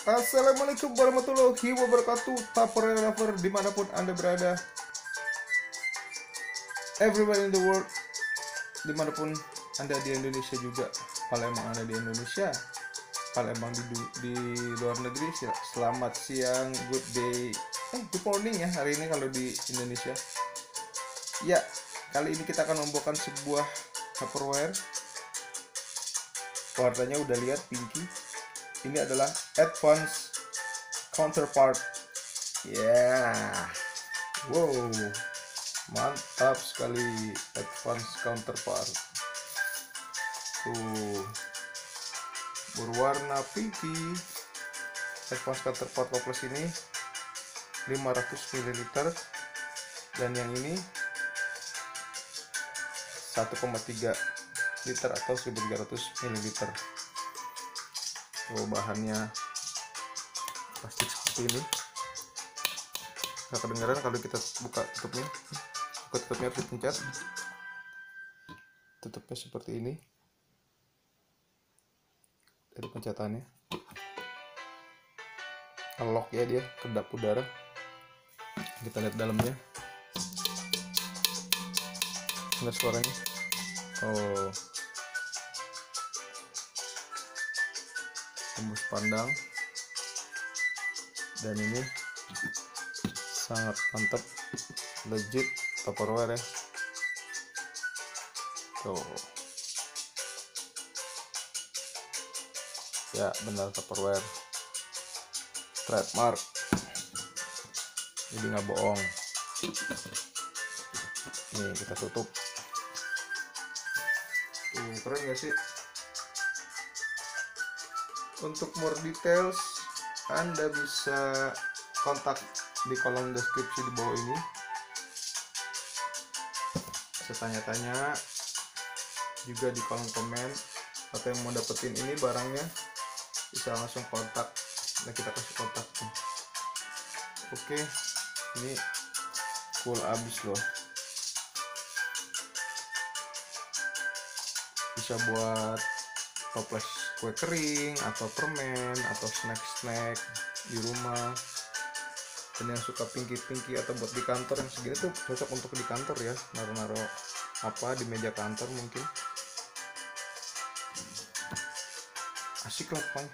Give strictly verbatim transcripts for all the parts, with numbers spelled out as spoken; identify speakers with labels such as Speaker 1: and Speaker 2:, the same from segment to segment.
Speaker 1: Assalamualaikum warahmatullahi wabarakatuh. Tupperware lover dimanapun anda berada, everywhere in the world, dimanapun anda di Indonesia juga. Kalau emang anda di Indonesia, kalau emang di, di luar negeri, selamat siang, good day, eh good morning ya hari ini kalau di Indonesia. Ya, kali ini kita akan membawakan sebuah Tupperware. Warnanya udah lihat, pinky. Ini adalah Advance Counterpart. Ya, yeah. Wow, mantap sekali Advance Counterpart. Tuh, berwarna pinky. Advance Counterpart toples ini lima ratus mililiter dan yang ini satu koma tiga liter atau seribu tiga ratus mililiter. Oh, bahannya plastik seperti ini. Nggak kedengaran kalau kita buka tutupnya. Buka tutupnya harus dipencet. Tutupnya seperti ini. Dari pencetannya. Lock ya dia, kedap udara. Kita lihat dalamnya. Dengar suaranya. Oh. Tembus pandang, dan ini sangat mantap, legit Tupperware ya. Tuh ya, benar Tupperware, trademark, jadi nggak bohong. Nih kita tutup. Tuh, keren gak sih? Untuk more details Anda bisa kontak di kolom deskripsi di bawah ini. Bisa tanya-tanya juga di kolom komen, atau yang mau dapetin ini barangnya bisa langsung kontak. Nah, kita kasih kontaknya. Oke, ini cool abis loh. Bisa buat toples kue kering atau permen atau snack-snack di rumah. Dan yang suka pinky-pinky atau buat di kantor yang segini tuh cocok untuk di kantor ya, naruh-naruh apa di meja kantor mungkin. Asik lah Bang.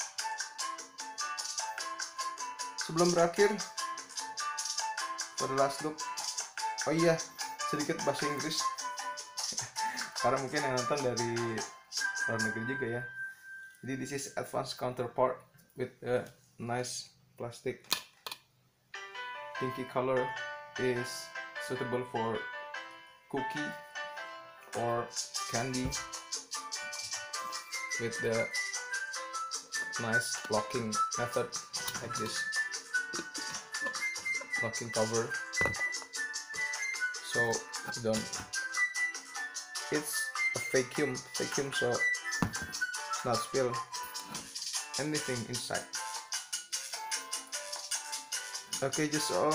Speaker 1: Sebelum berakhir, pada last look, oh iya sedikit bahasa Inggris karena mungkin yang nonton dari luar negeri juga ya. Jadi this is Advance Counterpart with a nice plastic. Pinky color is suitable for cookie or candy with the nice locking method like this, locking cover, so you don't, it's a vacuum vacuum so not spill anything inside. Okay, just all.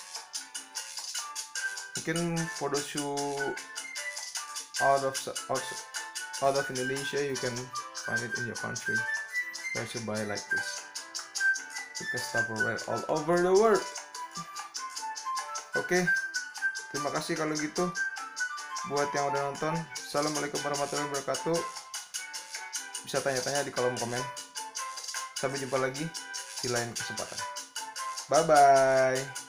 Speaker 1: Mungkin for those who out of out, out of Indonesia, you can find it in your country. You should buy like this because Tupperware all over the world. Oke, okay, terima kasih kalau gitu buat yang udah nonton. Assalamualaikum warahmatullahi wabarakatuh. Bisa tanya-tanya di kolom komen. Sampai jumpa lagi di lain kesempatan. Bye bye.